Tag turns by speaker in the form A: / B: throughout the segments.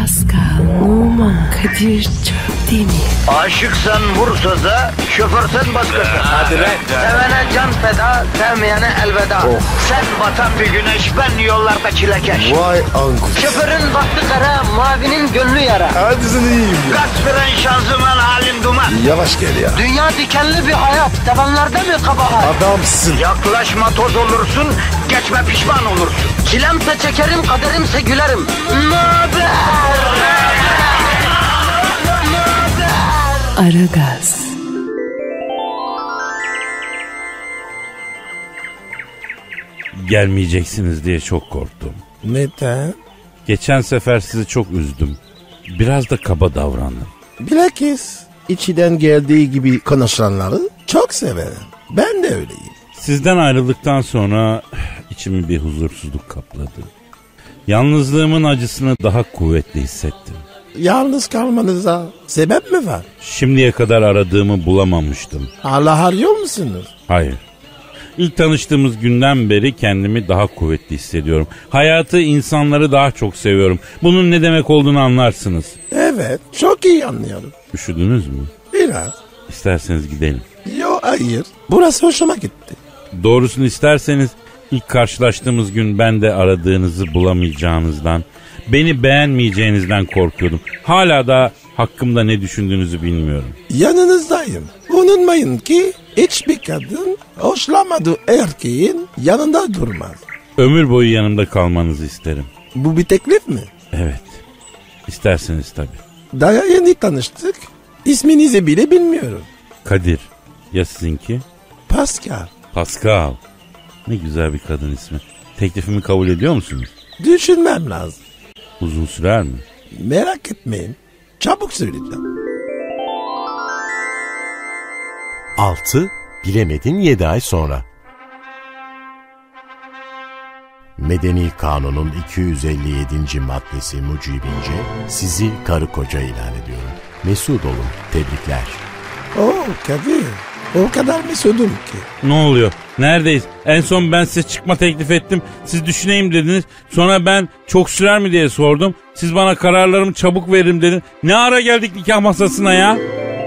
A: Pascal, Oman, Kadir çok değil mi?
B: Aşıksan vursa da, şoförsen başkasın.
C: Hadi lan.
B: Sevene can feda, sevmeyene elveda. Sen batan bir güneş, ben yollarda çilekeş.
D: Vay anku.
B: Şoförün baktı kara, mavinin gönlü yara.
D: Hadi sen iyiyim ya.
B: Kasperen şanzıman halin duman.
D: Yavaş gel ya.
B: Dünya dikenli bir hayat, sevenlerde mi kabahar?
D: Adamsın.
B: Yaklaşma toz olursun, geçme pişman olursun. Çilemse çekerim, kaderimse gülerim. Möber!
A: Aragaz.
C: Gelmeyeceksiniz diye çok korktum.
D: Neden?
C: Geçen sefer sizi çok üzdüm. Biraz da kaba davrandım.
D: Bilakis içiden geldiği gibi konuşanları çok severim. Ben de öyleyim.
C: Sizden ayrıldıktan sonra içimi bir huzursuzluk kapladı. Yalnızlığımın acısını daha kuvvetli hissettim.
D: Yalnız kalmanıza sebep mi var?
C: Şimdiye kadar aradığımı bulamamıştım.
D: Allah arıyor musunuz?
C: Hayır. İlk tanıştığımız günden beri kendimi daha kuvvetli hissediyorum. Hayatı, insanları daha çok seviyorum. Bunun ne demek olduğunu anlarsınız.
D: Evet, çok iyi anlıyorum.
C: Üşüdünüz mü?
D: Biraz.
C: İsterseniz gidelim.
D: Yo hayır. Burası hoşuma gitti.
C: Doğrusunu isterseniz ilk karşılaştığımız gün ben de aradığınızı bulamayacağınızdan, beni beğenmeyeceğinizden korkuyordum. Hala da hakkımda ne düşündüğünüzü bilmiyorum.
D: Yanınızdayım. Unutmayın ki hiçbir kadın hoşlanmadığı erkeğin yanında durmaz.
C: Ömür boyu yanımda kalmanızı isterim.
D: Bu bir teklif mi?
C: Evet. İsterseniz tabii.
D: Daha yeni tanıştık. İsminizi bile bilmiyorum.
C: Kadir. Ya sizinki?
D: Pascal.
C: Pascal. Ne güzel bir kadın ismi. Teklifimi kabul ediyor musunuz?
D: Düşünmem lazım.
C: Uzun sürer mi?
D: Merak etmeyin. Çabuk söyleyeceğim.
E: 6. Bilemedin 7 ay sonra. Medeni Kanun'un 257. maddesi mucibince sizi karı koca ilan ediyorum. Mesut olun. Tebrikler.
D: Oo Kadir. O kadar mesudum ki.
C: Ne oluyor? Neredeyiz? En son ben size çıkma teklif ettim. Siz düşüneyim dediniz. Sonra ben çok sürer mi diye sordum. Siz bana kararlarımı çabuk veririm dedin. Ne ara geldik nikah masasına ya?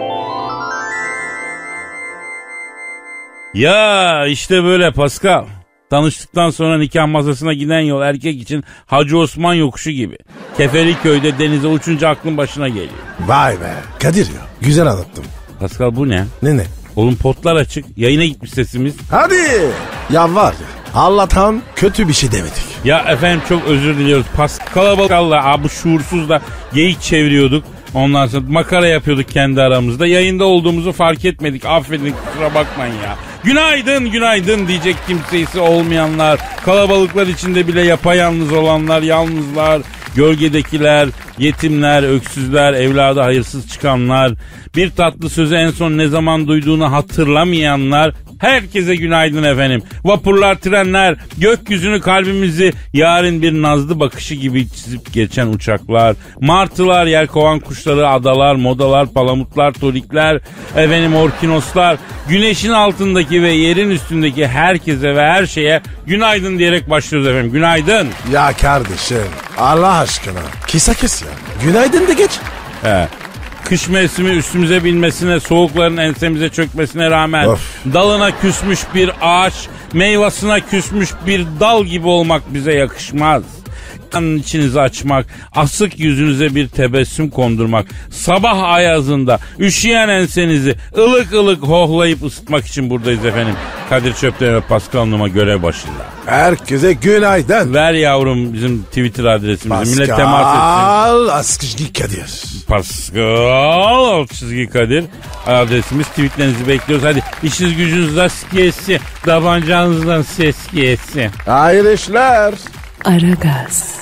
C: Ya işte böyle Pascal. Tanıştıktan sonra nikah masasına giden yol erkek için Hacı Osman yokuşu gibi. Kefeliköy'de denize uçunca aklın başına geliyor.
D: Vay be. Kadir ya. Güzel anlattım.
C: Pascal bu ne?
D: Ne?
C: Oğlum potlar açık. Yayına gitmiş sesimiz.
D: Hadi. Ya var ya. Allah'tan kötü bir şey demedik.
C: Ya efendim çok özür diliyoruz. Pascal'la bu şuursuzla geyik çeviriyorduk. Ondan sonra makara yapıyorduk kendi aramızda. Yayında olduğumuzu fark etmedik. Affedin, kusura bakmayın ya. Günaydın günaydın diyecek kimsesi olmayanlar. Kalabalıklar içinde bile yapayalnız olanlar, yalnızlar, gölgedekiler, yetimler, öksüzler, evladı hayırsız çıkanlar, bir tatlı sözü en son ne zaman duyduğunu hatırlamayanlar. Herkese günaydın efendim. Vapurlar, trenler, gökyüzünü, kalbimizi yarın bir nazlı bakışı gibi çizip geçen uçaklar, martılar, yelkovan kuşları, adalar, modalar, palamutlar, tolikler, efendim orkinoslar, güneşin altındaki ve yerin üstündeki herkese ve her şeye günaydın diyerek başlıyoruz efendim. Günaydın.
D: Ya kardeşim Allah aşkına kısa kes ya. Günaydın de geç.
C: He. Kış mevsimi üstümüze binmesine, soğukların ensemize çökmesine rağmen dalına küsmüş bir ağaç, meyvasına küsmüş bir dal gibi olmak bize yakışmaz. Kanın içinizi açmak, asık yüzünüze bir tebessüm kondurmak, sabah ayazında üşüyen ensenizi ılık ılık hohlayıp ısıtmak için buradayız efendim. Kadir Çöpten ve Pascal Numa görev başında.
D: Herkese günaydın.
C: Ver yavrum bizim Twitter adresimizi.
D: Pascal,
C: millet temas etsin.
D: Askışki Kadir.
C: Pascal çizgi Kadir adresimiz. Tweetlerinizi bekliyoruz. Hadi işiniz gücünüz rast gelsin. Tabancanızdan ses gelsin.
D: Hayırlı işler.
A: Aragaz.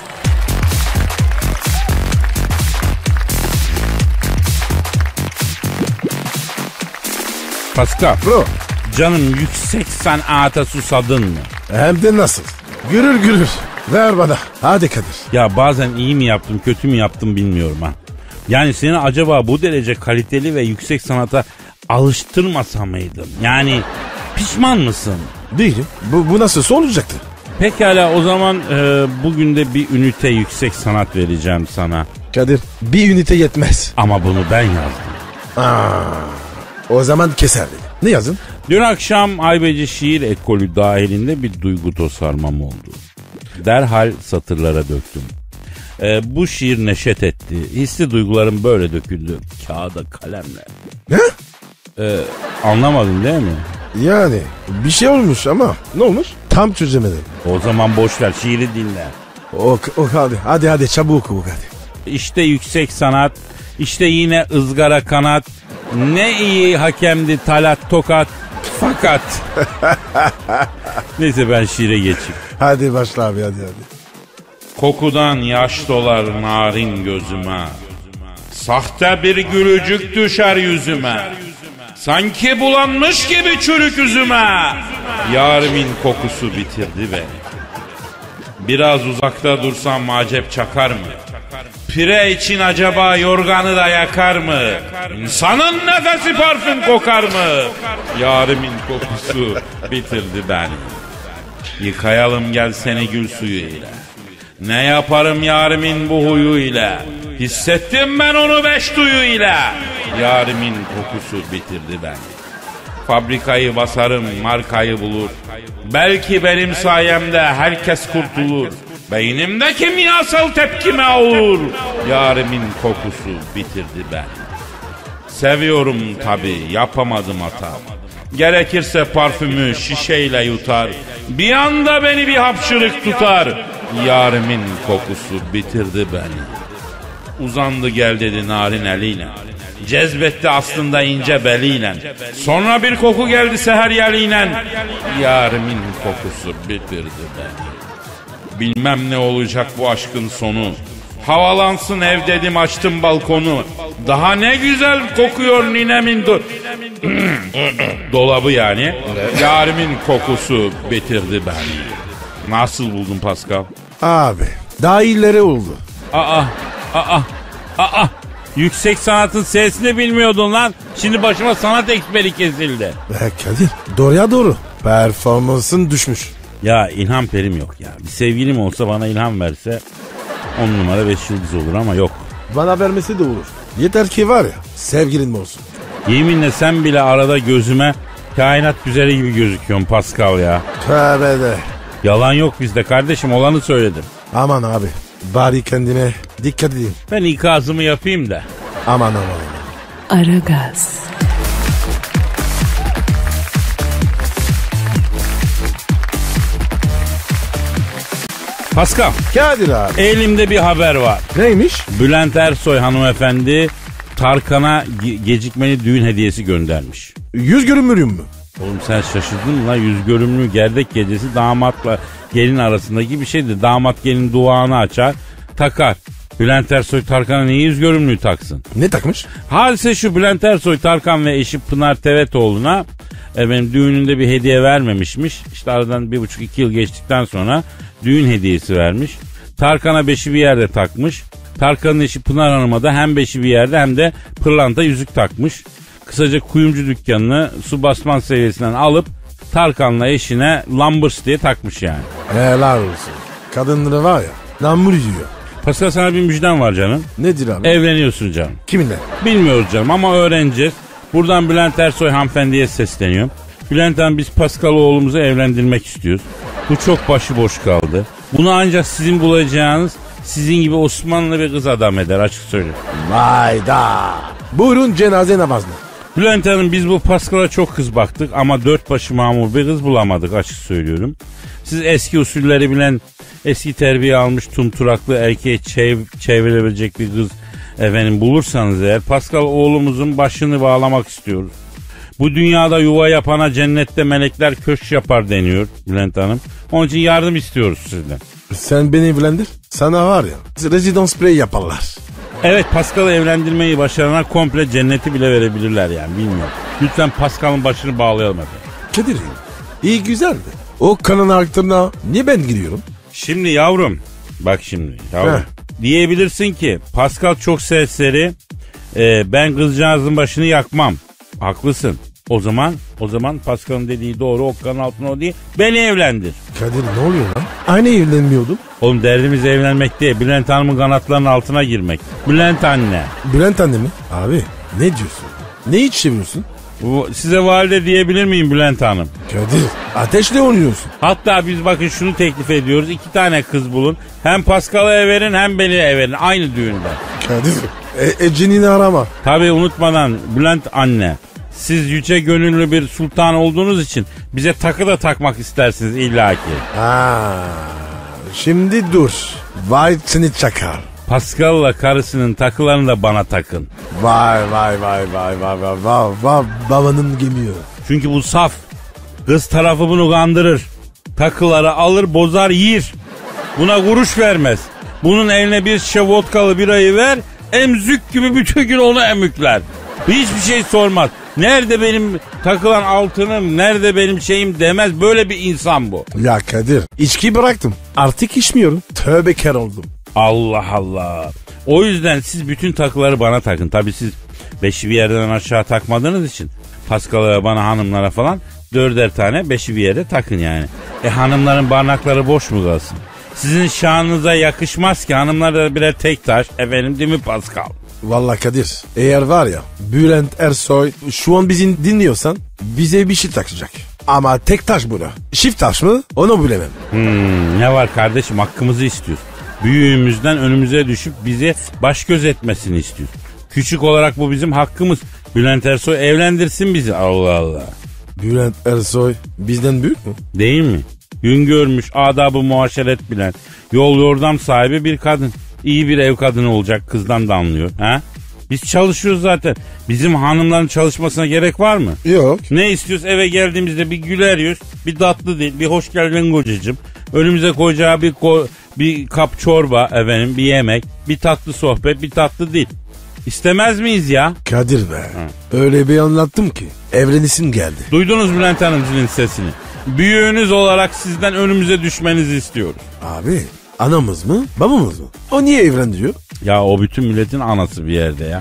C: Pascal.
D: Bro.
C: Canım yüksek sanata susadın mı?
D: Hem de nasıl? Gürür gürür. Ver bana. Hadi Kadir.
C: Ya bazen iyi mi yaptım kötü mü yaptım bilmiyorum ha. Yani seni acaba bu derece kaliteli ve yüksek sanata alıştırmasa mıydım? Yani pişman mısın?
D: Değilim. Bu nasıl olacaktı?
C: Pekala o zaman bugün de bir ünite yüksek sanat vereceğim sana.
D: Kadir bir ünite yetmez.
C: Ama bunu ben yazdım.
D: O zaman keser dedi. Ne yazın?
C: Dün akşam Haybeci şiir ekolü dahilinde bir duygu tosarmam oldu. Derhal satırlara döktüm. Bu şiir neşet etti. Hisli duygularım böyle döküldü. Kağıda kalemle.
D: Ne?
C: Anlamadın değil mi?
D: Yani bir şey olmuş ama ne olmuş? Tam çözemedim.
C: O zaman boş ver, şiiri dinle.
D: Hadi çabuk oku hadi.
C: İşte yüksek sanat, işte yine ızgara kanat. Ne iyi hakemdi Talat Tokat. Fakat. Neyse ben şiire geçeyim.
D: Hadi başla abi hadi.
C: Kokudan yaş dolar narin gözüme. Sahte bir gülücük düşer yüzüme. Sanki bulanmış gibi çürük üzüme. Yarimin kokusu bitirdi beni. Biraz uzakta dursam acep çakar mı? Pire için acaba yorganı da yakar mı? İnsanın nefesi parfüm kokar mı? Yarimin kokusu bitirdi beni. Yıkayalım gel seni gül suyu ile. Ne yaparım yarimin bu huyu ile. Hissettim ben onu 5 duyu ile. Yarimin kokusu bitirdi beni. Fabrikayı basarım, markayı bulur. Belki benim sayemde herkes kurtulur. Beynimde kimyasal tepkime olur. Yarimin kokusu bitirdi beni. Seviyorum tabii, yapamadım hata. Gerekirse parfümü şişeyle yutar. Bir anda beni bir hapşırık tutar. Yarimin kokusu bitirdi beni. Uzandı gel dedi narin eliyle. Cezbetti aslında ince beliyle. Sonra bir koku geldi seher yeliyle. Yarimin kokusu bitirdi beni. Bilmem ne olacak bu aşkın sonu. Havalansın ev dedim açtım balkonu. Daha ne güzel kokuyor ninemin dolabı yani. Yarimin kokusu bitirdi beni. Nasıl buldun Pascal?
D: Abi daha iyileri oldu.
C: Yüksek sanatın sesini bilmiyordun lan. Şimdi başıma sanat ekberi kesildi.
D: Kadir doğruya doğru. Performansın düşmüş.
C: Ya ilham perim yok ya. Bir sevgilim olsa bana ilham verse 10 numara 5 yıldız olur ama yok.
D: Bana vermesi de olur. Yeter ki var ya sevgilin mi olsun.
C: Yeminle sen bile arada gözüme kainat güzeli gibi gözüküyorsun Pascal ya.
D: Tövbe de.
C: Yalan yok bizde kardeşim, olanı söyledim.
D: Aman abi bari kendine dikkat edin.
C: Ben ikazımı yapayım da.
D: Aman.
A: Aragaz.
C: Pascal,
D: Kadir abi.
C: elimde bir haber var.
D: Neymiş?
C: Bülent Ersoy hanımefendi Tarkan'a gecikmeli düğün hediyesi göndermiş.
D: Yüz görünmürüm mü?
C: Oğlum sen şaşırdın mı lan? Yüz görümlü gerdek gecesi damatla gelin arasındaki bir şeydi. Damat gelin duvağını açar, takar. Bülent Ersoy Tarkan'a niye yüz görümlüğü taksın?
D: Ne takmış?
C: Hadise şu: Bülent Ersoy Tarkan ve eşi Pınar Tevetoğlu'na düğününde bir hediye vermemişmiş. İşte aradan 1,5-2 yıl geçtikten sonra düğün hediyesi vermiş. Tarkan'a beşi bir yerde takmış. Tarkan'ın eşi Pınar Hanım'a da hem beşi bir yerde hem de pırlanta yüzük takmış. Kısaca kuyumcu dükkanını su basman seviyesinden alıp Tarkan'la eşine lambırs diye takmış yani.
D: Helal olsun. Kadınları var ya namur diyor.
C: Pascal, sana bir müjdem var canım.
D: Nedir abi?
C: Evleniyorsun canım.
D: Kiminle?
C: Bilmiyoruz canım ama öğreneceğiz. Buradan Bülent Ersoy hanımefendiye sesleniyorum. Bülent Hanım, biz Pascal oğlumuzu evlendirmek istiyoruz. Bu çok başıboş kaldı. Bunu ancak sizin bulacağınız sizin gibi Osmanlı bir kız adam eder, açık söyleyeyim.
D: Vayda. Buyurun cenaze namazına.
C: Bülent Hanım, biz bu Pascal'a çok kız baktık ama 4 başı mamur bir kız bulamadık, açık söylüyorum. Siz eski usulleri bilen, eski terbiye almış tumturaklı erkeğe çevirebilecek bir kız bulursanız eğer, Pascal oğlumuzun başını bağlamak istiyoruz. Bu dünyada yuva yapana cennette melekler köşk yapar deniyor Bülent Hanım. Onun için yardım istiyoruz sizden.
D: Sen beni evlendir. Sana var ya rezidans sprey yaparlar.
C: Evet, Pascal'ı evlendirmeyi başarana komple cenneti bile verebilirler yani, bilmiyorum. Lütfen Pascal'ın başını bağlayalım efendim.
D: Kadir iyi güzeldi. O kanın altına niye ben giriyorum?
C: Şimdi yavrum, bak şimdi yavrum. Diyebilirsin ki Pascal çok serseri, ben kızcağızın başını yakmam. Haklısın. O zaman O zaman Pascal'ın dediği doğru, okkanın altına o değil. Beni evlendir.
D: Kadir ne oluyor lan? Aynı evlenmiyordum.
C: Oğlum derdimiz evlenmek değil. Bülent Hanım'ın kanatlarının altına girmek. Bülent anne.
D: Bülent anne mi? Abi ne diyorsun? Ne hiç seviyorsun?
C: Size valide diyebilir miyim Bülent Hanım?
D: Kadir ateşle oynuyorsun.
C: Hatta biz bakın şunu teklif ediyoruz. 2 tane kız bulun. Hem Pascal'a verin hem beni verin. Aynı düğünde.
D: Kadir Ece'ni arama.
C: Tabii unutmadan Bülent anne. Siz yüce gönüllü bir sultan olduğunuz için bize takı da takmak istersiniz illaki.
D: Şimdi dur. Vay seni çakal.
C: Pascal'la karısının takılarını da bana takın.
D: Vay babanın gemiyor.
C: Çünkü bu saf. Kız tarafı bunu kandırır. Takıları alır bozar yiyir. Buna kuruş vermez. Bunun eline bir şişe vodkalı birayı ver, emzük gibi bütün gün onu emükler. Hiçbir şey sormaz. Nerede benim takılan altınım, nerede benim şeyim demez. Böyle bir insan bu.
D: Ya Kadir içki bıraktım. Artık içmiyorum. Tövbekar oldum.
C: Allah Allah. O yüzden siz bütün takıları bana takın. Tabii siz beşi bir yerden aşağı takmadığınız için Pascal'a, bana, hanımlara falan 4'er tane beşi bir yere takın yani. Hanımların barnakları boş mu kalsın? Sizin şanınıza yakışmaz ki hanımlar da birer tek taş. Efendim değil mi Pascal?
D: Vallahi Kadir eğer var ya Bülent Ersoy şu an bizi dinliyorsan bize bir şey takacak. Ama tek taş bu da. Çift taş mı onu bilemem.
C: Ne var kardeşim, hakkımızı istiyoruz. Büyüğümüzden önümüze düşüp bizi baş göz etmesini istiyoruz. Küçük olarak bu bizim hakkımız. Bülent Ersoy evlendirsin bizi. Allah Allah.
D: Bülent Ersoy bizden büyük mü?
C: Değil mi? Gün görmüş, adabı muaşeret bilen, yol yordam sahibi bir kadın. İyi bir ev kadını olacak, kızdan da anlıyor. Ha? Biz çalışıyoruz zaten. Bizim hanımların çalışmasına gerek var mı?
D: Yok.
C: Ne istiyoruz? Eve geldiğimizde bir güler yüz, bir tatlı dil, bir hoş geldin kocacığım. Önümüze koyacağı bir kap çorba, efendim, bir yemek, bir tatlı sohbet, bir tatlı dil. İstemez miyiz ya?
D: Kadir be. Öyle bir anlattım ki evrenisin geldi.
C: Duydunuz Bülent Hanımcının sesini. Büyüğünüz olarak sizden önümüze düşmenizi istiyoruz.
D: Abi anamız mı babamız mı? O niye evlendiriyor?
C: Ya o bütün milletin anası bir yerde ya.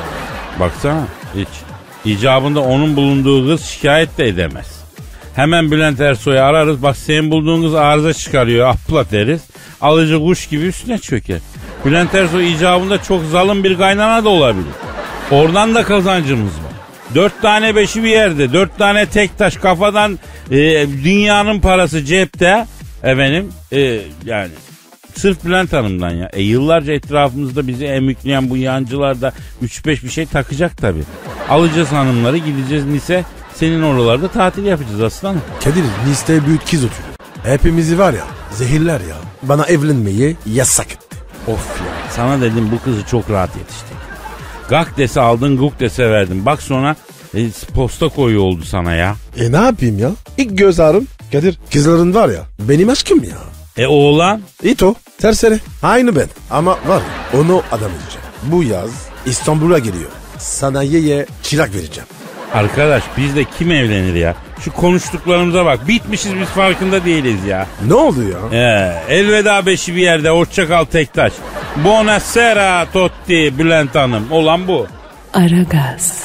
C: Baksana hiç. İcabında onun bulunduğu kız şikayet de edemez. Hemen Bülent Ersoy'u ararız. Bak senin bulduğun kız arıza çıkarıyor. Apla deriz. Alıcı kuş gibi üstüne çöker. Bülent Ersoy icabında çok zalim bir kaynana da olabilir. Oradan da kazancımız var. 4 tane beşi bir yerde. 4 tane tek taş kafadan dünyanın parası cepte. Efendim yani sırf Bülent Hanım'dan ya. Yıllarca etrafımızda bizi emükleyen bu yancılar da 3-5 bir şey takacak tabii. Alacağız hanımları, gideceğiz Nice. Senin oralarda tatil yapacağız aslanım.
D: Kadir Nice'de büyük kız oturuyor. Hepimizi var ya zehirler ya. Bana evlenmeyi yasak etti.
C: Of ya, sana dedim bu kızı çok rahat yetişti. Gak dese aldın, guk dese verdin. Bak sonra posta koyu oldu sana ya.
D: Ne yapayım ya? İlk göz ağrım. Kadir kızların var ya benim aşkım ya.
C: Oğlan?
D: İto terseri aynı ben. Ama var ya onu adam edeceğim. Bu yaz İstanbul'a geliyor. Sanayiye çırak vereceğim.
C: Arkadaş bizde kim evlenir ya? Şu konuştuklarımıza bak. Bitmişiz biz, farkında değiliz ya.
D: Ne oldu ya?
C: Elveda beşi bir yerde. Hoşçakal Tektaş. Buonasera Totti Bülent Hanım. Olan bu.
A: Aragaz.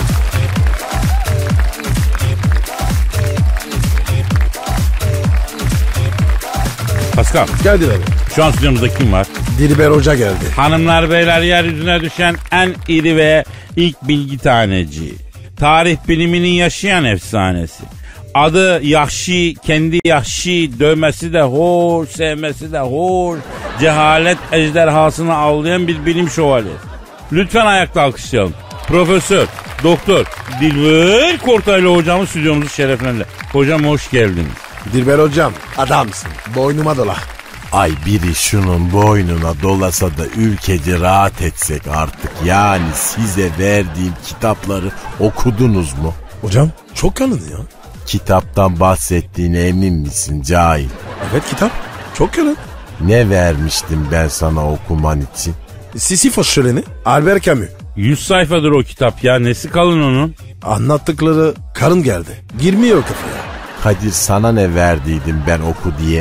C: Pascal.
D: Geldi abi.
C: Şu an stüdyomuzda kim var?
D: Dilber Hoca geldi.
C: Hanımlar beyler, yeryüzüne düşen en iri ve ilk bilgi taneci. Tarih biliminin yaşayan efsanesi. Adı Yahşi, kendi Yahşi, dövmesi de hoş, sevmesi de hoş. Cehalet ejderhasını avlayan bir bilim şövalyesi. Lütfen ayakta alkışlayalım. Profesör, Doktor Dilber Kortaylı hocamız stüdyomuzu şereflendirdi. Hocam hoş geldiniz.
D: Dilber Hocam adamsın. Boynuma dola.
E: Ay biri şunun boynuna dolasa da ülkece rahat etsek artık. Yani size verdiğim kitapları okudunuz mu?
D: Hocam çok kalın ya.
E: Kitaptan bahsettiğine emin misin cahil?
D: Evet kitap çok kalın.
E: Ne vermiştim ben sana okuman için?
D: Sisyphos şöleni Albert Camus.
C: 100 sayfadır o kitap ya. Nesi kalın onun?
D: Anlattıkları karın geldi. Girmiyor kafaya.
E: Kadir sana ne verdiydim ben oku diye?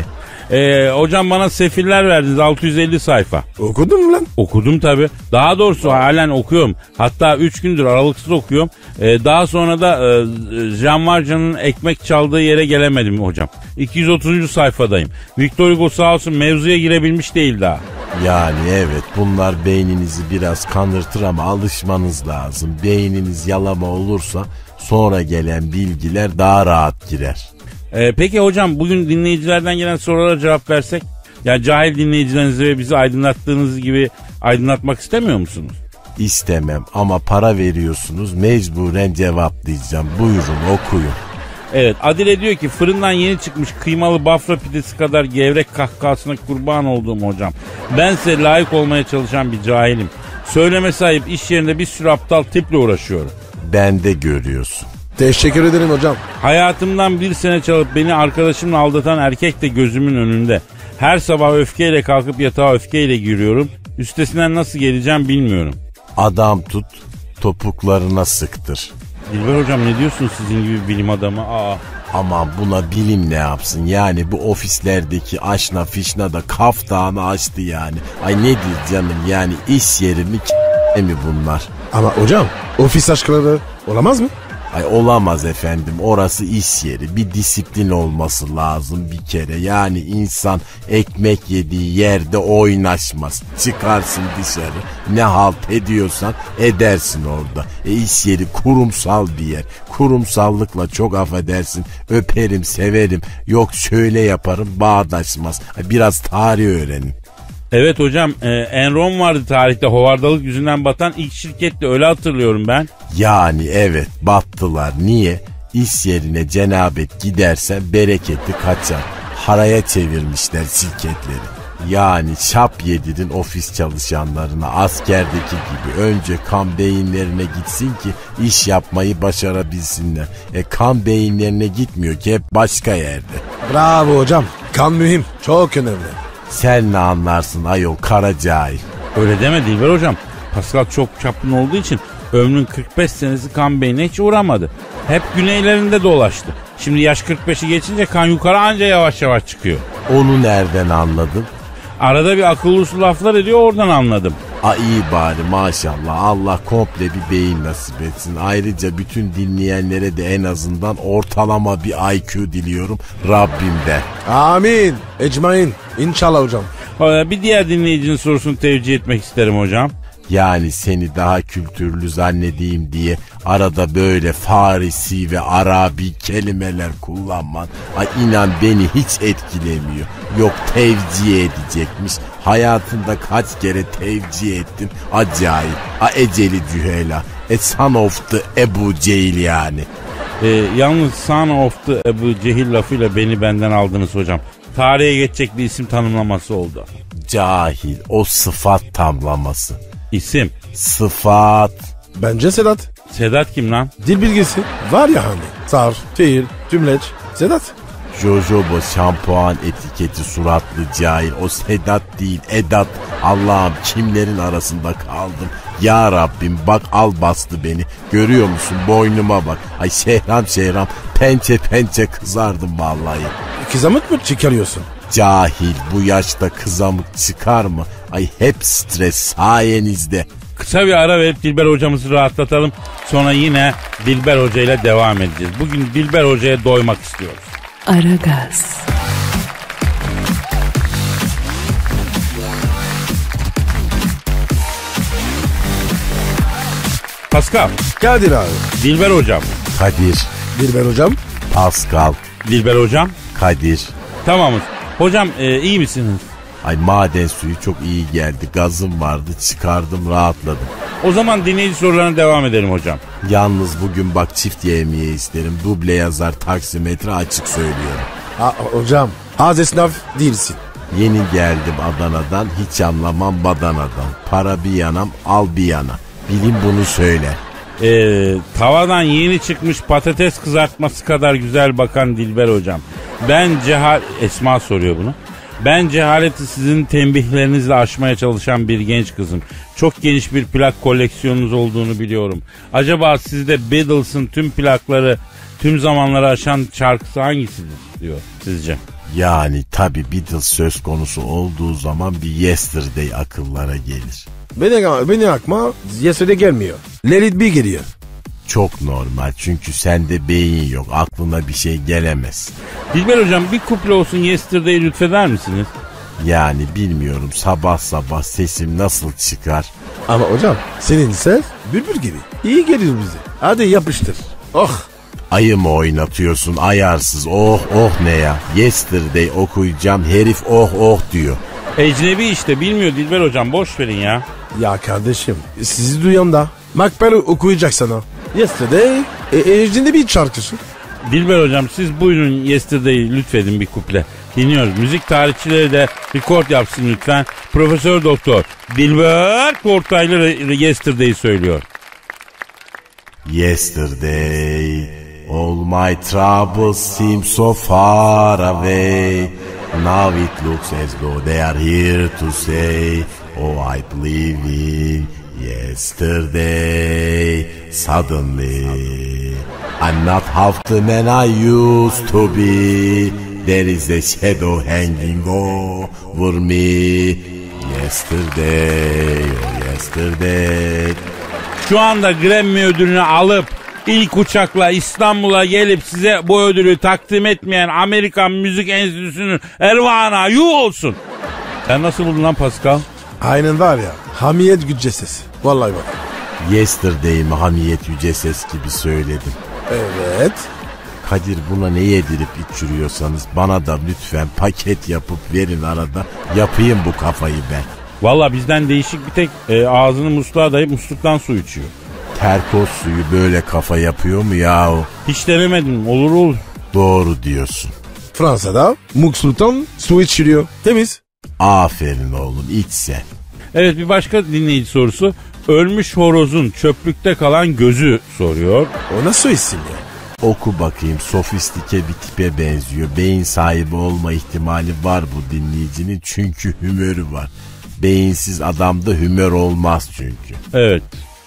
C: Hocam bana sefiller verdiniz 650 sayfa.
D: Okudun mu lan?
C: Okudum tabii. Daha doğrusu halen okuyorum. Hatta 3 gündür aralıksız okuyorum. Daha sonra da Jean Valjean'ın ekmek çaldığı yere gelemedim hocam. 230. sayfadayım. Victor Hugo sağ olsun mevzuya girebilmiş değil daha.
E: Yani evet, bunlar beyninizi biraz kanırtır ama alışmanız lazım. Beyniniz yalama olursa sonra gelen bilgiler daha rahat girer.
C: Peki hocam bugün dinleyicilerden gelen sorulara cevap versek? Ya cahil dinleyicilerinizi ve bizi aydınlattığınız gibi aydınlatmak istemiyor musunuz?
E: İstemem ama para veriyorsunuz, mecburen cevaplayacağım. Buyurun okuyun.
C: Evet, Adile diyor ki fırından yeni çıkmış kıymalı bafra pidesi kadar gevrek kahkahasına kurban olduğum hocam. Ben size layık olmaya çalışan bir cahilim. Söyleme sahip iş yerinde bir sürü aptal tiple uğraşıyorum.
E: Ben de görüyorsun.
D: Teşekkür ederim hocam.
C: Hayatımdan bir sene çalıp beni arkadaşımla aldatan erkek de gözümün önünde. Her sabah öfkeyle kalkıp yatağa öfkeyle giriyorum. Üstesinden nasıl geleceğim bilmiyorum.
E: Adam tut, topuklarına sıktır.
C: Dilber hocam ne diyorsunuz sizin gibi bilim adamı?
E: Aman buna bilim ne yapsın? Yani bu ofislerdeki aşna fişna da kaftağını açtı yani. Ay nedir canım, yani iş yeri mi mi bunlar?
D: Ama hocam ofis aşkları olamaz mı?
E: Ay olamaz efendim, orası iş yeri, bir disiplin olması lazım bir kere. Yani insan ekmek yediği yerde oynaşmaz, çıkarsın dışarı, ne halt ediyorsan edersin orada. İş yeri kurumsal bir yer, kurumsallıkla çok affedersin öperim severim, yok şöyle yaparım bağdaşmaz. Biraz tarih öğrenin.
C: Evet hocam, Enron vardı tarihte, hovardalık yüzünden batan ilk şirketti, öyle hatırlıyorum ben.
E: Yani evet, battılar. Niye? İş yerine cenabet giderse bereketi kaçar. Haraya çevirmişler şirketleri. Yani şap yedirin ofis çalışanlarına, askerdeki gibi önce kan beyinlerine gitsin ki iş yapmayı başarabilsinler. Kan beyinlerine gitmiyor ki, hep başka yerde.
D: Bravo hocam. Kan mühim. Çok önemli.
E: Sen ne anlarsın ayol kara cahil.
C: Öyle deme Dilber hocam. Pascal çok çapkın olduğu için ömrün 45 senesi kan beynine hiç uğramadı. Hep güneylerinde dolaştı. Şimdi yaş 45'i geçince kan yukarı anca yavaş yavaş çıkıyor.
E: Onu nereden anladın?
C: Arada bir akıllı uslu laflar ediyor, oradan anladım.
E: İyi bari maşallah, Allah komple bir beyin nasip etsin. Ayrıca bütün dinleyenlere de en azından ortalama bir IQ diliyorum Rabbimden.
D: Amin. Ecmain. İnşallah hocam.
C: Bir diğer dinleyicinin sorusunu tevcih etmek isterim hocam.
E: Yani seni daha kültürlü zannedeyim diye arada böyle Farisi ve Arabi kelimeler kullanman, inan beni hiç etkilemiyor. Yok tevcih edecekmiş. Hayatında kaç kere tevcih ettin? Acayip. Eceli cühela. Son of the Ebu Cehil yani.
C: Yalnız son of the Ebu Cehil lafıyla beni benden aldınız hocam. Tarihe geçecek bir isim tanımlaması oldu.
E: Cahil, o sıfat tamlaması.
C: İsim.
E: Sıfat.
D: Bence Sedat.
C: Sedat kim lan?
D: Dil bilgisi var ya hani. Sarf, fiil, tümleç. Sedat.
E: Jojoba şampuan etiketi suratlı cahil. O Sedat değil Edat. Allah'ım kimlerin arasında kaldım. Ya Rabbim bak al bastı beni. Görüyor musun boynuma bak. Ay şehram pençe pençe kızardım vallahi.
D: Kızamık mı çıkarıyorsun?
E: Cahil, bu yaşta kızamık çıkar mı? Ay hep stres sayenizde.
C: Kısa bir ara verip Dilber hocamızı rahatlatalım. Sonra yine Dilber Hoca ile devam edeceğiz. Bugün Dilber Hoca'ya doymak istiyoruz.
A: Aragaz.
C: Pascal.
D: Kadir abi.
C: Dilber hocam.
E: Kadir.
D: Dilber hocam.
E: Pascal.
C: Dilber hocam.
E: Kadir.
C: Tamamız. Hocam iyi misiniz?
E: Ay maden suyu çok iyi geldi. Gazım vardı, çıkardım, rahatladım.
C: O zaman dinleyici sorularına devam edelim hocam.
E: Yalnız bugün bak çift yemeği isterim. Duble yazar, taksimetre, açık söylüyorum.
D: Hocam az esnaf değilsin.
E: Yeni geldim Adana'dan, hiç anlamam badanadan. Para bir yanam, al bir yana. Bilim bunu söyler.
C: Tavadan yeni çıkmış patates kızartması kadar güzel bakan Dilber hocam. Esma soruyor bunu. Ben cehaleti sizin tembihlerinizle aşmaya çalışan bir genç kızım. Çok geniş bir plak koleksiyonunuz olduğunu biliyorum. Acaba sizde Beatles'ın tüm plakları, tüm zamanları aşan şarkısı hangisidir diyor sizce?
E: Yani tabi Beatles söz konusu olduğu zaman bir Yesterday akıllara gelir.
D: Benim aklıma Yesterday gelmiyor. Let It Be geliyor.
E: Çok normal çünkü sende beyin yok, aklına bir şey gelemez.
C: Dilber hocam bir kuple olsun Yesterday'i lütfeder misiniz?
E: Yani bilmiyorum, sabah sabah sesim nasıl çıkar?
D: Ama hocam senin ses bülbül gibi. İyi gelir bize. Hadi yapıştır. Oh.
E: Ayı mı oynatıyorsun ayarsız, oh oh ne ya? Yesterday okuyacağım, herif oh oh diyor.
C: Ecnebi işte, bilmiyor Dilber hocam, boş verin ya.
D: Ya kardeşim sizi duyan da Makber okuyacak sana. Yesterday ecnebi bir şarkısı.
C: Dilber hocam siz buyurun Yesterday'i lütfedin bir kuple. Dinliyoruz. Müzik tarihçileri de rekord yapsın lütfen. Profesör Doktor Dilber Kortaylı Yesterday'i söylüyor.
E: Yesterday, all my troubles seem so far away. Now it looks as though they are here to say, oh I believe in yesterday. Suddenly, I'm not half the man I used to be. There is a shadow hanging over me. Yesterday, oh yesterday.
C: Şu anda Grammy ödülünü alıp ilk uçakla İstanbul'a gelip size bu ödülü takdim etmeyen Amerikan Müzik Enstitüsü'nün ervana yuh olsun. Sen nasıl buldun lan Pascal?
D: Aynen var ya, hamiyet gücce sesi. Vallahi bak.
E: Yesterday'imi hamiyet yüce ses gibi söyledim.
D: Evet.
E: Kadir, buna ne yedirip içiriyorsanız bana da lütfen paket yapıp verin arada. Yapayım bu kafayı ben.
C: Valla bizden değişik bir tek ağzını musluğa dayayıp musluktan su içiyor.
E: Terkos suyu böyle kafa yapıyor mu yahu?
C: Hiç denemedim, olur olur.
E: Doğru diyorsun.
D: Fransa'da musluktan su içiliyor. Temiz.
E: Aferin oğlum, iç sen.
C: Evet, bir başka dinleyici sorusu. Ölmüş horozun çöplükte kalan gözü soruyor.
D: O nasıl isim ya?
E: Oku bakayım, sofistike bir tipe benziyor. Beyin sahibi olma ihtimali var bu dinleyicinin çünkü hümörü var. Beyinsiz adamda hümör olmaz çünkü.
C: Evet.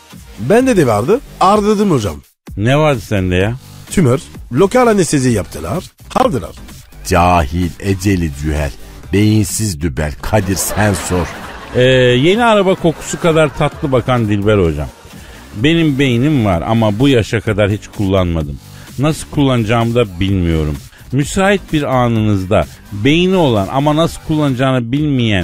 D: Bende de vardı. Ardırdım hocam.
C: Ne vardı sende ya?
D: Tümör. Lokal anestezi yaptılar. Hardılar.
E: Cahil, eceli cühel, beyinsiz dübel. Kadir sen sor.
C: Yeni araba kokusu kadar tatlı bakan Dilber hocam. Benim beynim var ama bu yaşa kadar hiç kullanmadım. Nasıl kullanacağımı da bilmiyorum. Müsait bir anınızda beyni olan ama nasıl kullanacağını bilmeyen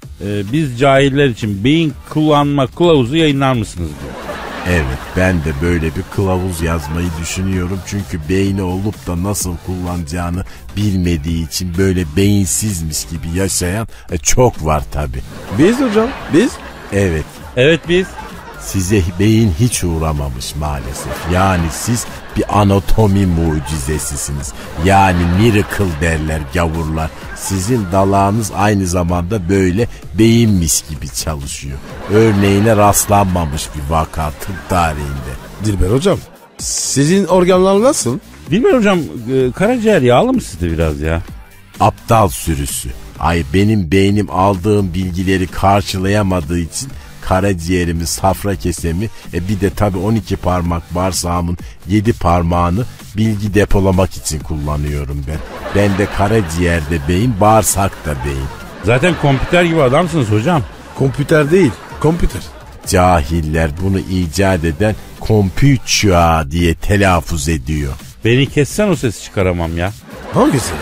C: biz cahiller için beyin kullanma kılavuzu yayınlar mısınız diyor.
E: Evet, ben de böyle bir kılavuz yazmayı düşünüyorum. Çünkü beyni olup da nasıl kullanacağını bilmediği için böyle beyinsizmiş gibi yaşayan çok var tabi.
D: Biz hocam, biz.
E: Evet.
C: Evet biz.
E: Size beyin hiç uğramamış maalesef. Yani siz bir anatomi mucizesisiniz. Yani miracle derler gavurlar. Sizin dalağınız aynı zamanda böyle beyinmiş gibi çalışıyor. Örneğine rastlanmamış bir vaka tıp tarihinde.
D: Dilber hocam, sizin organlar nasıl?
C: Dilber hocam karaciğer yağlı mı sizde biraz ya?
E: Aptal sürüsü. Ay, benim beynim aldığım bilgileri karşılayamadığı için karaciğerimi, safra kesemi, bir de tabii 12 parmak bağırsağımın 7 parmağını bilgi depolamak için kullanıyorum ben. Ben de karaciğerde beyin, bağırsakta beyin.
C: Zaten kompüter gibi adamsınız hocam.
D: Kompüter değil, kompüter.
E: Cahiller bunu icat eden kompütçua diye telaffuz ediyor.
C: Beni kessen o sesi çıkaramam ya.
D: Hangisi?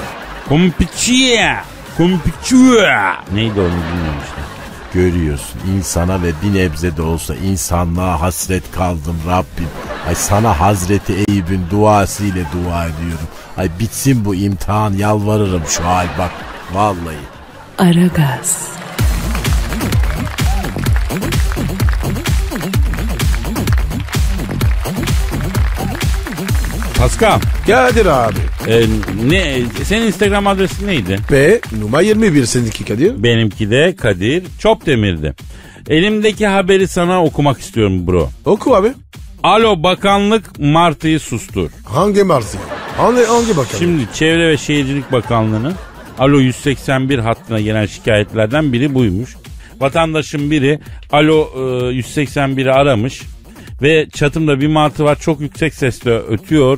C: Kompütçia. Kompütçua. Neydi onu bilmiyorum işte.
E: Görüyorsun, insana ve bir nebze de olsa insanlığa hasret kaldım Rabbim. Ay, sana Hazreti Eyüp'ün duasıyla dua ediyorum. Ay, bitsin bu imtihan, yalvarırım şu hal bak vallahi.
A: Aragaz.
C: Pascal.
D: Kadir abi.
C: Senin Instagram adresin neydi?
D: Ve numara 21 seninki Kadir.
C: Benimki de Kadir Çopdemir'di. Elimdeki haberi sana okumak istiyorum bro.
D: Oku abi.
C: Alo bakanlık martıyı sustur.
D: Hangi martı? Hangi bakalım?
C: Şimdi Çevre ve Şehircilik Bakanlığı'nın Alo 181 hattına gelen şikayetlerden biri buymuş. Vatandaşın biri Alo 181'i aramış ve çatımda bir martı var, çok yüksek sesle ötüyor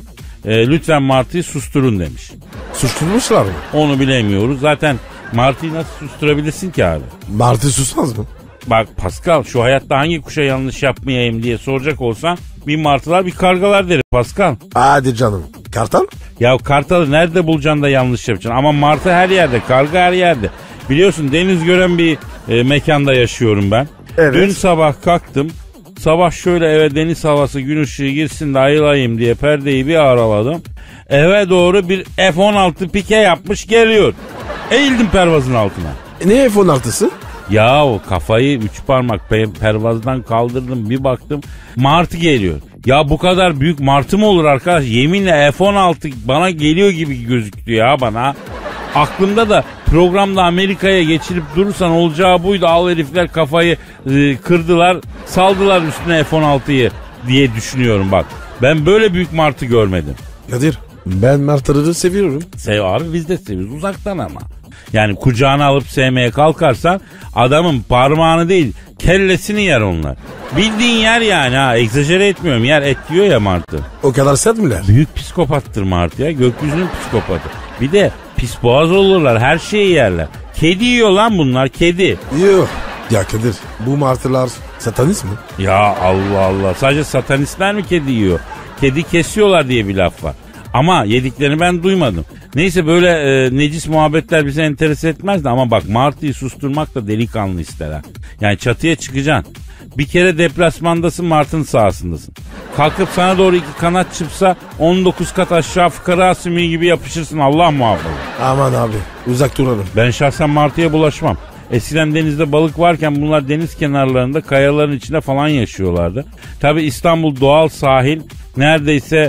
C: lütfen martıyı susturun demiş.
D: Suçturmuşlar mı?
C: Onu bilemiyoruz. Zaten martıyı nasıl susturabilirsin ki abi?
D: Martı susmaz mı?
C: Bak Pascal, şu hayatta hangi kuşa yanlış yapmayayım diye soracak olsan bir martılar bir kargalar derim Pascal.
D: Hadi canım. Kartal?
C: Ya kartalı nerede bulacaksın da yanlış yapacaksın? Ama martı her yerde, karga her yerde. Biliyorsun deniz gören bir mekanda yaşıyorum ben.
D: Evet.
C: Dün sabah kalktım. Sabah şöyle eve deniz havası, gün ışığı girsin de ayılayım diye perdeyi bir araladım. Eve doğru bir F-16 pike yapmış geliyor. Eğildim pervazın altına.
D: Ne F-16'sı?
C: Ya o kafayı 3 parmak pervazdan kaldırdım, bir baktım martı geliyor. Ya bu kadar büyük martı mı olur arkadaş? Yeminle F-16 bana geliyor gibi gözüktü ya bana. Aklımda da programda Amerika'ya geçirip durursan olacağı buydu. Al herifler kafayı kırdılar, saldılar üstüne F-16'yı diye düşünüyorum bak. Ben böyle büyük martı görmedim.
D: Kadir, ben martıları seviyorum.
C: Sev abi, biz de seviyoruz uzaktan ama. Yani kucağına alıp sevmeye kalkarsan adamın parmağını değil kellesini yer onlar. Bildiğin yer yani ha, egzajere etmiyorum, yer et diyor ya martı.
D: O kadar sert miler?
C: Büyük psikopattır martı ya, gökyüzünün psikopatı. Bir de pis boğaz olurlar, her şeyi yerler. Kedi yiyor lan bunlar, kedi.
D: Yok. Ya Kadir, bu martılar satanist mi?
C: Ya Allah Allah, sadece satanistler mi kedi yiyor? Kedi kesiyorlar diye bir laf var. Ama yediklerini ben duymadım. Neyse böyle necis muhabbetler bize enterese etmez de ama bak martıyı susturmak da delikanlı ister ha. Yani çatıya çıkacaksın. Bir kere deplasmandasın, martının sahasındasın. Kalkıp sana doğru iki kanat çırpsa 19 kat aşağı fıkara sümüğü gibi yapışırsın, Allah muhafaza.
D: Aman abi, uzak duralım.
C: Ben şahsen martıya bulaşmam. Eskiden denizde balık varken bunlar deniz kenarlarında kayaların içinde falan yaşıyorlardı. Tabi İstanbul doğal sahil neredeyse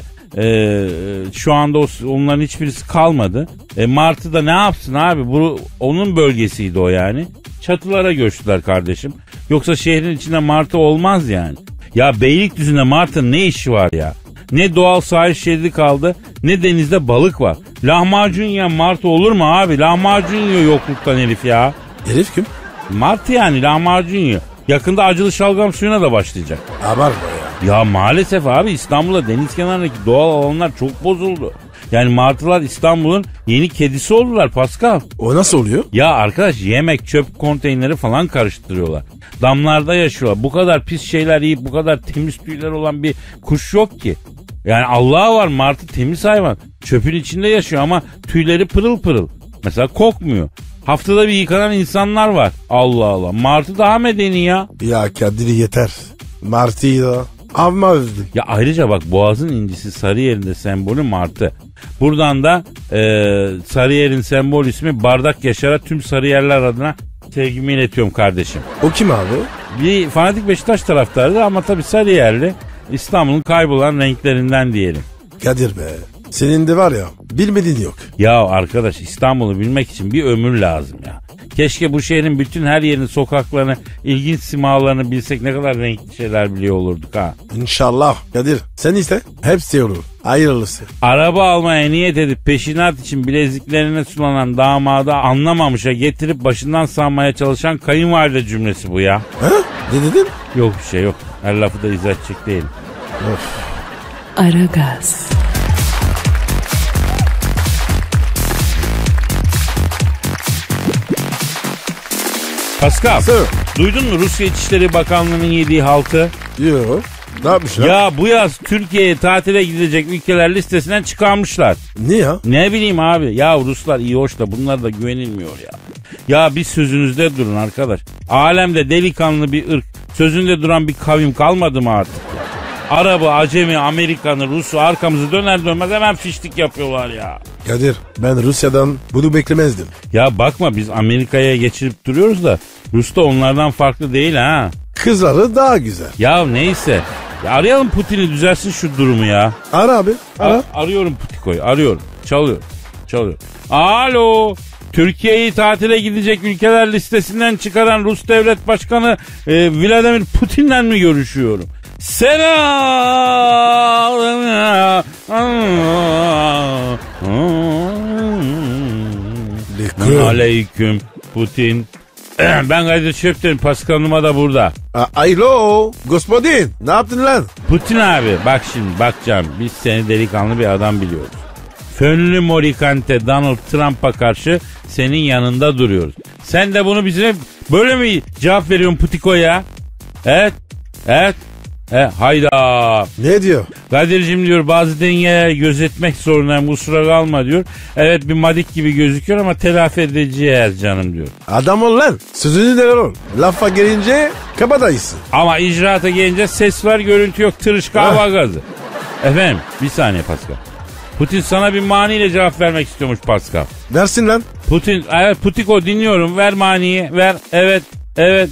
C: şu anda onların hiçbirisi kalmadı. Martı da ne yapsın abi? Bu onun bölgesiydi o yani. Çatılara göçtüler kardeşim. Yoksa şehrin içinde martı olmaz yani. Ya Beylikdüzü'nde martının ne işi var ya? Ne doğal sahil şeridi kaldı, ne denizde balık var. Lahmacun yiyen martı olur mu abi? Lahmacun yiyor yokluktan herif ya.
D: Herif kim?
C: Martı yani, lahmacun yiyor. Yakında acılı şalgam suyuna da başlayacak.
D: Abartma ya.
C: Ya maalesef abi, İstanbul'da deniz kenarındaki doğal alanlar çok bozuldu. Yani martılar İstanbul'un yeni kedisi oldular Pascal.
D: O nasıl oluyor?
C: Ya arkadaş, yemek çöp konteyneri falan karıştırıyorlar. Damlarda yaşıyorlar. Bu kadar pis şeyler yiyip bu kadar temiz tüyler olan bir kuş yok ki. Yani Allah var, martı temiz hayvan. Çöpün içinde yaşıyor ama tüyleri pırıl pırıl. Mesela kokmuyor. Haftada bir yıkanan insanlar var. Allah Allah. Martı daha medeni ya.
D: Ya Kadir yeter. Martıyı da avma özdün.
C: Ya ayrıca bak, Boğaz'ın incisi Sarıyer'in de sembolü martı. Buradan da Sarıyer'in sembol ismi Bardak Yaşar'a tüm Sarıyerler adına sevgimi iletiyorum kardeşim.
D: O kim abi?
C: Bir fanatik Beşiktaş taraftarı ama tabii Sarıyerli, İstanbul'un kaybolan renklerinden diyelim.
D: Kadir be. Senin de var ya, bilmediğin yok.
C: Ya arkadaş, İstanbul'u bilmek için bir ömür lazım ya. Keşke bu şehrin bütün her yerini, sokaklarını, ilginç simalarını bilsek, ne kadar renkli şeyler biliyor olurduk ha.
D: İnşallah Kadir. Sen iste. Hepsi olur. Hayırlısı.
C: Araba almaya niyet edip peşinat için bileziklerine sulanan damadı anlamamışa getirip başından sanmaya çalışan kayınvalide cümlesi bu ya.
D: Ha? Ne dedin?
C: Yok bir şey yok. Her lafı da izah edecek değilim.
A: Aragaz.
C: Pascal,
D: Sir.
C: duydun mu Rusya İçişleri Bakanlığı'nın yediği haltı?
D: Yok. Ne yapmışlar?
C: Ya bu yaz Türkiye'ye tatile gidecek ülkeler listesinden çıkarmışlar.
D: Ne ya?
C: Ne bileyim abi. Ya Ruslar iyi hoş da bunlar da güvenilmiyor ya. Ya bir sözünüzde durun arkadaş. Alemde delikanlı bir ırk, sözünde duran bir kavim kalmadı mı artık ya? Arabı, Acemi, Amerikanı, Rus'u arkamızı döner dönmez hemen fiştik yapıyorlar ya.
D: Kadir, ben Rusya'dan bunu beklemezdim.
C: Ya bakma, biz Amerika'ya geçirip duruyoruz da Rus da onlardan farklı değil ha.
D: Kızları daha güzel.
C: Ya neyse. Ya arayalım Putin'i, düzelsin şu durumu ya.
D: Ara abi. Ara.
C: Arıyorum Putiko'yu, arıyorum. Çalıyor. Alo. Türkiye'yi tatile gidecek ülkeler listesinden çıkaran Rus Devlet Başkanı Vladimir Putin'le mi görüşüyorum? Selam. Aleyküm Putin. Ben Kadir Çöptemir. Pascal Numa da burada.
D: Alo Gospodin, ne yaptın lan?
C: Putin abi bak şimdi bakacağım. Biz seni delikanlı bir adam biliyoruz. Fönlü Morikante Donald Trump'a karşı senin yanında duruyoruz. Sen de bunu bize böyle mi cevap veriyorsun Putiko ya? Evet. Hayda.
D: Ne diyor?
C: Kadir'cim diyor bazı dengeler gözetmek zorundayım, kusura kalma diyor. Evet bir madik gibi gözüküyor ama telafi edeceğiz canım diyor.
D: Adam ol lan. Sözünü de ol. Lafa gelince kabadayısın.
C: Ama icraata gelince ses var görüntü yok, tırışka hava gazı. Efendim bir saniye Pascal. Putin sana bir maniyle cevap vermek istiyormuş Pascal.
D: Versin lan.
C: Putin, evet Putiko dinliyorum, ver maniyi, ver, evet.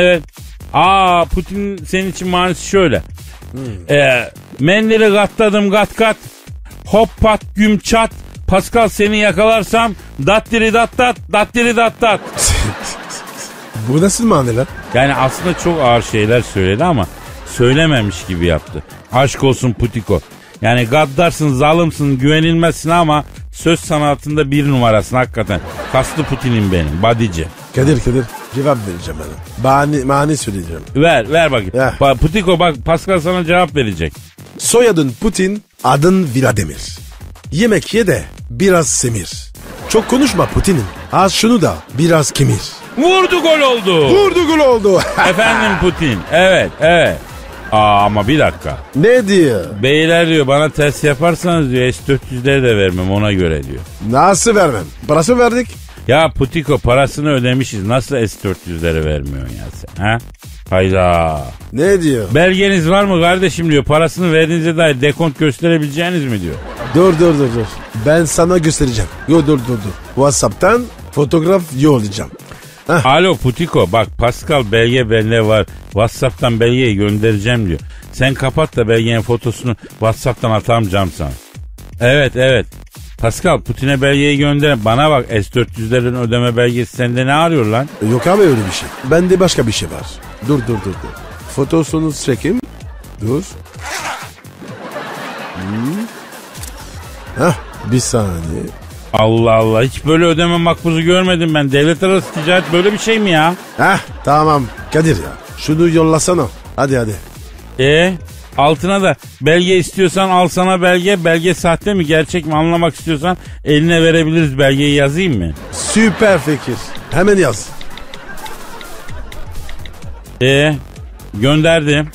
C: Putin senin için manisi şöyle. Mendili katladım kat, hop pat güm çat, Pascal seni yakalarsam dattiri dat.
D: Bu nasıl mani lan?
C: Yani aslında çok ağır şeyler söyledi ama söylememiş gibi yaptı. Aşk olsun Putiko. Yani gaddarsın, zalimsin, güvenilmezsin ama söz sanatında bir numarasın hakikaten. Kaslı Putin'im benim, badici.
D: Kadir cevap vereceğim ben. Mani söyleyeceğim.
C: Ver bakayım. Putiko bak Pascal sana cevap verecek.
D: Soyadın Putin, adın Vladimir. Yemek ye de biraz semir. Çok konuşma Putin'im. Az şunu da biraz kemir.
C: Vurdu gol oldu. Efendim Putin. Evet. Ama bir dakika.
D: Ne diyor?
C: Beyler diyor bana test yaparsanız diyor S-400'leri de vermem ona göre diyor.
D: Nasıl vermem? Parası verdik.
C: Ya Putiko parasını ödemişiz. Nasıl S-400'leri vermiyorsun ya sen? Ha? Hayda.
D: Ne diyor?
C: Belgeniz var mı kardeşim diyor. Parasını verdiğinize dair dekont gösterebileceğiniz mi diyor.
D: Dur. Ben sana göstereceğim. Dur. WhatsApp'tan fotoğraf yollayacağım.
C: Alo Putiko bak Pascal belge bende var. WhatsApp'tan belgeyi göndereceğim diyor. Sen kapat da belgenin fotosunu WhatsApp'tan atarım canım sana. Evet. Pascal Putin'e belgeyi gönder. Bana bak S-400'lerin ödeme belgesi sende ne arıyor lan?
D: Yok abi öyle bir şey. Bende başka bir şey var. Dur. Fotosunu çekeyim. Dur. Bir saniye.
C: Allah hiç böyle ödeme makbuzu görmedim ben. Devlet arası ticaret böyle bir şey mi ya?
D: Tamam Kadir ya. Şunu yollasana. Hadi.
C: Altına da belge istiyorsan al sana belge. Belge sahte mi gerçek mi anlamak istiyorsan eline verebiliriz, belgeyi yazayım mı?
D: Süper fikir. Hemen yaz.
C: Gönderdim.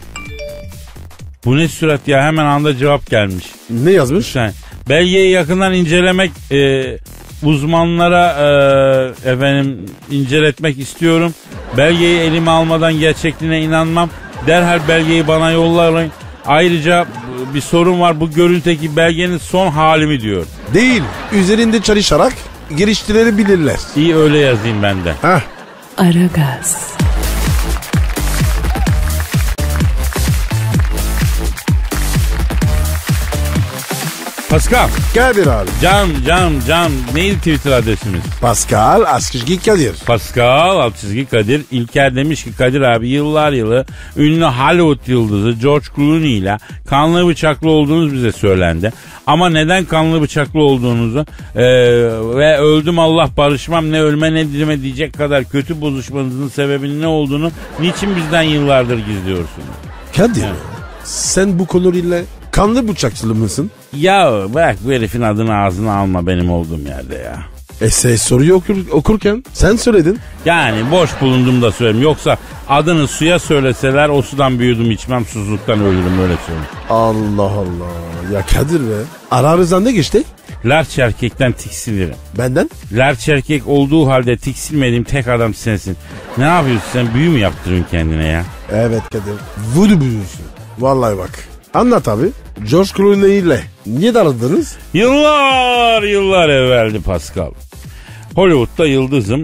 C: Bu ne sürat ya, hemen anda cevap gelmiş.
D: Ne yazmış?
C: Belgeyi yakından incelemek uzmanlara inceletmek istiyorum. Belgeyi elime almadan gerçekliğine inanmam. Derhal belgeyi bana yollayın. Ayrıca bir sorun var, bu görüntüdeki belgenin son hali mi diyor.
D: Değil. Üzerinde çalışarak geliştirebilirler.
C: İyi öyle yazayım ben de.
A: Aragaz.
C: Pascal.
D: Kadir abi.
C: Can. Neydi Twitter adresimiz?
D: Pascal _ Kadir.
C: Pascal _ Kadir. İlker demiş ki Kadir abi yıllar yılı ünlü Hollywood yıldızı George Clooney ile kanlı bıçaklı olduğunuz bize söylendi. Ama neden kanlı bıçaklı olduğunuzu ve öldüm Allah barışmam ne ölme ne dirime diyecek kadar kötü bozuşmanızın sebebinin ne olduğunu niçin bizden yıllardır gizliyorsunuz?
D: Kadir sen bu konuyla kanlı bıçakçılı mısın?
C: Ya bırak bu herifin adını ağzına alma benim olduğum yerde ya.
D: Soruyu okurken sen söyledin.
C: Yani boş bulundum da söyleyeyim. Yoksa adını suya söyleseler o sudan büyüdüm içmem, susuzluktan ölürüm öyle söyleyeyim.
D: Allah. Ya Kadir be. Aranızdan ne geçti?
C: Larç erkekten tiksinirim.
D: Benden?
C: Larç erkek olduğu halde tiksilmediğim tek adam sensin. Ne yapıyorsun sen, büyü mü yaptırıyorsun kendine ya?
D: Evet Kadir. Voodoo büyüsün. Vallahi bak. Anlat abi. George Clooney ile niye darıldınız?
C: Yıllar evveldi Pascal. Hollywood'da yıldızım.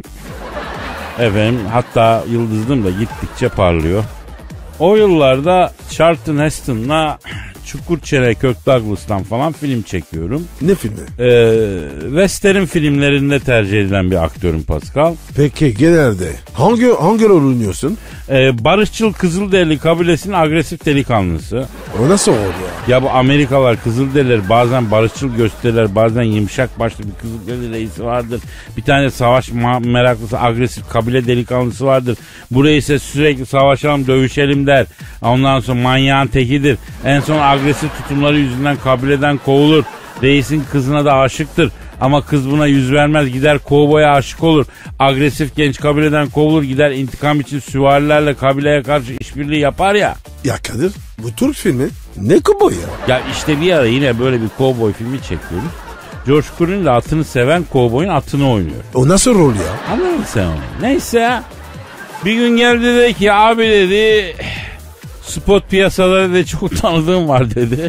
C: Hatta yıldızlığım da gittikçe parlıyor. O yıllarda Charlton Heston'la Çukurçere Kirk Douglas'tan falan film çekiyorum.
D: Ne filmi?
C: Western filmlerinde tercih edilen bir aktörüm Pascal.
D: Peki genelde hangi rol oynuyorsun?
C: Barışçıl Kızılderili kabilesinin agresif delikanlısı.
D: O nasıl olur ya?
C: Ya bu Amerikalılar, Kızılderililer bazen barışçıl gösterirler, bazen yumuşak başlı bir Kızılderili reisi vardır. Bir tane savaş meraklısı, agresif kabile delikanlısı vardır. Bu reise sürekli savaşalım, dövüşelim der. Ondan sonra manyağın tekidir. En son agresif tutumları yüzünden kabileden kovulur. Reisin kızına da aşıktır. Ama kız buna yüz vermez, gider kovboya aşık olur. Agresif genç kabileden kovulur, gider intikam için süvarilerle kabileye karşı işbirliği yapar ya.
D: Ya Kadir bu Türk filmi ne kovboy ya?
C: Ya işte bir ara yine böyle bir kovboy filmi çekiyoruz. George Clooney de atını seven kovboyun atını oynuyor.
D: O nasıl rol ya?
C: Anladın sen onu? Neyse. Bir gün geldi dedi ki abi dedi spot piyasaları da çok tanıdığım var dedi.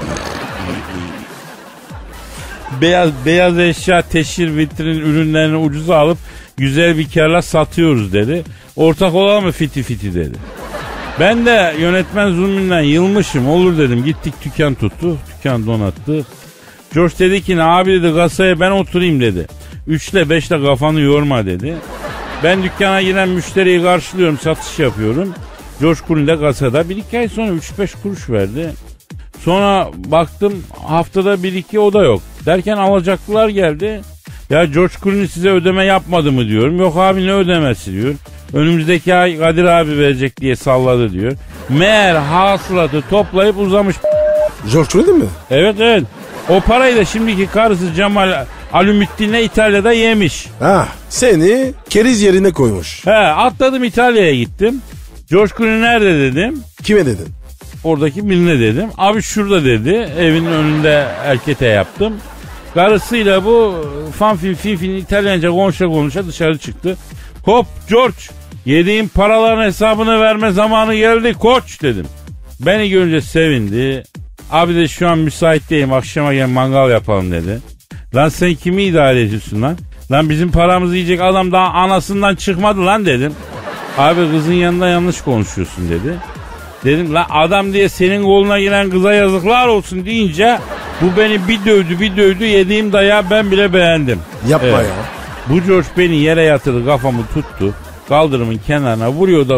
C: Beyaz eşya teşhir vitrin ürünlerini ucuza alıp güzel bir karla satıyoruz dedi. Ortak olalım mı fiti fiti dedi. Ben de yönetmen zulmünden yılmışım, olur dedim. Gittik dükkan tuttu, dükkan donattı. George dedi ki abi dedi kasaya ben oturayım dedi. 3'le 5'le kafanı yorma dedi. Ben dükkana giren müşteriyi karşılıyorum, satış yapıyorum. George Clooney de kasada. 1-2 ay sonra 3-5 kuruş verdi. Sonra baktım haftada 1-2 o da yok. Derken alacaklılar geldi. Ya George Clooney size ödeme yapmadı mı diyorum. Yok abi ne ödemesi diyor. Önümüzdeki ay Kadir abi verecek diye salladı diyor. Meğer hasılatı toplayıp uzamış.
D: George Clooney mi?
C: Evet. O parayı da şimdiki karısı Cemal Alümittin'le İtalya'da yemiş.
D: Ha, seni keriz yerine koymuş.
C: He, atladım İtalya'ya gittim. George Clooney nerede dedim.
D: Kime dedin?
C: Oradaki birine dedim. Abi şurada dedi. Evinin önünde erkete yaptım. Karısıyla bu fanfin İtalyanca konuşa dışarı çıktı. Hop George, yediğin paraların hesabını verme zamanı geldi koç dedim. Beni görünce sevindi. Abi de şu an müsait değilim, akşama gel mangal yapalım dedi. Lan sen kimi idare ediyorsun lan? Lan bizim paramızı yiyecek adam daha anasından çıkmadı lan dedim. Abi kızın yanında yanlış konuşuyorsun dedi. Dedim lan adam diye senin koluna giren kıza yazıklar olsun deyince bu beni bir dövdü yediğim dayağı ben bile beğendim.
D: Yapma
C: evet.
D: Ya.
C: Bu George beni yere yatırdı, kafamı tuttu. Kaldırımın kenarına vuruyor.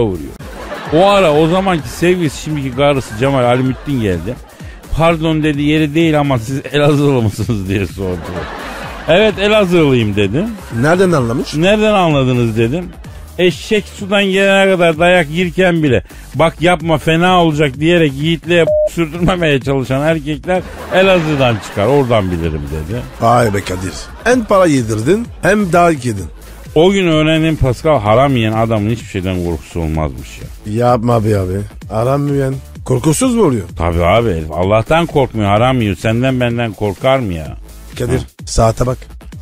C: O ara o zamanki sevgilisi şimdiki karısı Cemal Alümittin geldi. Pardon dedi, yeri değil ama siz Elazığlı mısınız diye sordu. Evet Elazığlıyım dedim.
D: Nereden anlamış?
C: Nereden anladınız dedim. Eşek sudan gelene kadar dayak yerken bile bak yapma fena olacak diyerek yiğitliğe sürdürmemeye çalışan erkekler Elazığ'dan çıkar, oradan bilirim dedi.
D: Vay be Kadir. Hem para yedirdin hem dayak yedin.
C: O gün öğrendim Pascal, haram yiyen adamın hiçbir şeyden korkusu olmazmış ya.
D: Yapma be abi. Haram yiyen korkusuz mu oluyor?
C: Tabii abi herif Allah'tan korkmuyor, haram yiyor, senden benden korkar mı ya?
D: Kadir saate bak.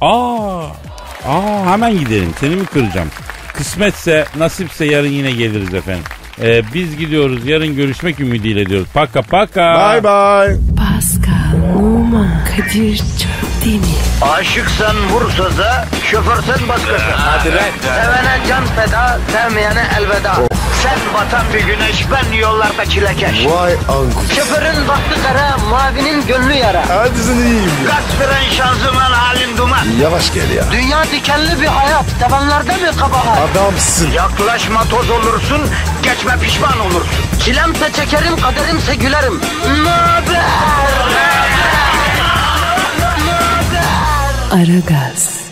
C: Hemen gidelim, seni mi kıracağım? Kısmetse nasipse yarın yine geliriz efendim. Biz gidiyoruz, yarın görüşmek ümidiyle diyoruz. Paka.
D: Bye bye.
A: Pascal, Oman, Kadir çok değil mi?
B: Aşıksan vursa da, şoförsen başkasın.
E: Hadi lan.
B: Sevene can feda, sevmeyene elveda. Sen batan bir güneş, ben yollarda çilekeş.
D: Vay anku.
B: Şoförün baktı kara, mavinin gönlü yara.
D: Hadi sen iyiyim ya.
B: Kasperen şanzıman halin duman.
D: Yavaş gel ya.
B: Dünya dikenli bir hayat, sevenlerde mi kabahar?
D: Adamsın.
B: Yaklaşma toz olursun, geçme pişman olursun. Çilemse çekerim, kaderimse gülerim. Möber!
A: Aragaz.